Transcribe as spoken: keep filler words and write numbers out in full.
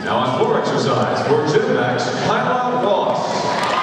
Now on floor exercise for gymnasts, Kyla Ross.